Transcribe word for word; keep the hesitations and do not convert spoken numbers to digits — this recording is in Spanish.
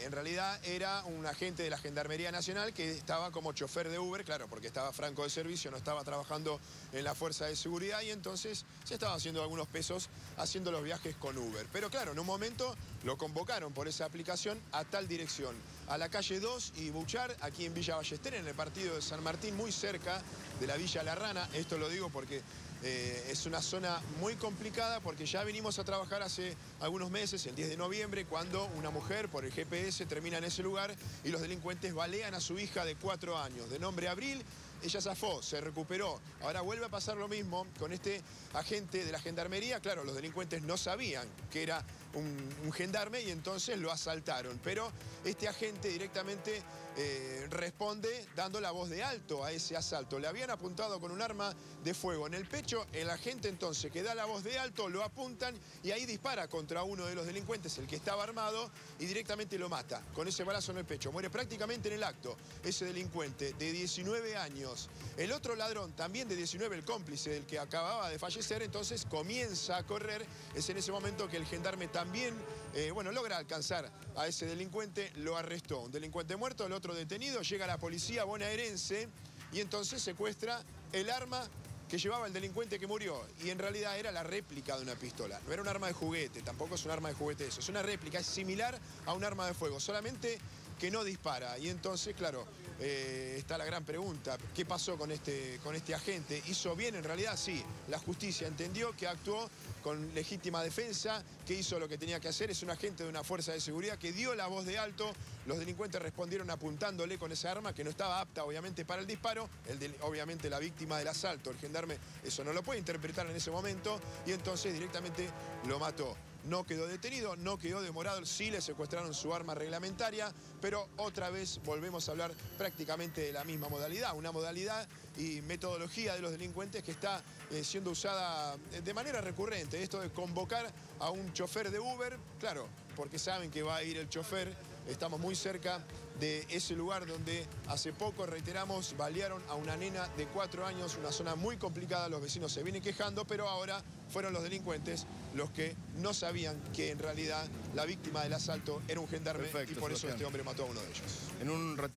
en realidad era un agente de la Gendarmería Nacional que estaba como chofer de Uber, claro, porque estaba franco de servicio, no estaba trabajando en la fuerza de seguridad y entonces se estaba haciendo algunos pesos haciendo los viajes con Uber. Pero claro, en un momento lo convocaron por esa aplicación a tal dirección, a la calle dos y Buchar, aquí en Villa Ballester, en el partido de San Martín, muy cerca de la Villa La Rana. Esto lo digo porque eh, es una zona muy complicada, porque ya venimos a trabajar hace algunos meses, el diez de noviembre, cuando una mujer por el G P S termina en ese lugar y los delincuentes balean a su hija de cuatro años, de nombre Abril. Ella zafó, se recuperó. Ahora vuelve a pasar lo mismo con este agente de la Gendarmería. Claro, los delincuentes no sabían que era un, un gendarme y entonces lo asaltaron. Pero este agente directamente eh, responde dando la voz de alto a ese asalto. Le habían apuntado con un arma de fuego en el pecho. El agente entonces que da la voz de alto, lo apuntan y ahí dispara contra uno de los delincuentes, el que estaba armado, y directamente lo mata con ese balazo en el pecho. Muere prácticamente en el acto ese delincuente de diecinueve años. El otro ladrón, también de diecinueve, el cómplice del que acababa de fallecer, entonces comienza a correr. Es en ese momento que el gendarme también, eh, bueno, logra alcanzar a ese delincuente, lo arrestó. Un delincuente muerto, el otro detenido, llega la policía bonaerense y entonces secuestra el arma que llevaba el delincuente que murió. Y en realidad era la réplica de una pistola. No era un arma de juguete, tampoco es un arma de juguete eso. Es una réplica, es similar a un arma de fuego, solamente que no dispara. Y entonces, claro, eh, está la gran pregunta. ¿Qué pasó con este, con este agente? ¿Hizo bien en realidad? Sí. La justicia entendió que actuó con legítima defensa, que hizo lo que tenía que hacer. Es un agente de una fuerza de seguridad que dio la voz de alto. Los delincuentes respondieron apuntándole con esa arma que no estaba apta, obviamente, para el disparo. El de, obviamente, la víctima del asalto, el gendarme, eso no lo puede interpretar en ese momento. Y entonces directamente lo mató. No quedó detenido, no quedó demorado, sí le secuestraron su arma reglamentaria, pero otra vez volvemos a hablar prácticamente de la misma modalidad, una modalidad y metodología de los delincuentes que está eh, siendo usada de manera recurrente. Esto de convocar a un chofer de Uber, claro, porque saben que va a ir el chofer, estamos muy cerca de ese lugar donde hace poco, reiteramos, balearon a una nena de cuatro años, una zona muy complicada, los vecinos se vienen quejando, pero ahora fueron los delincuentes los que no sabían que en realidad la víctima del asalto era un gendarme. Perfecto, y por eso Sebastián. Este hombre mató a uno de ellos. En un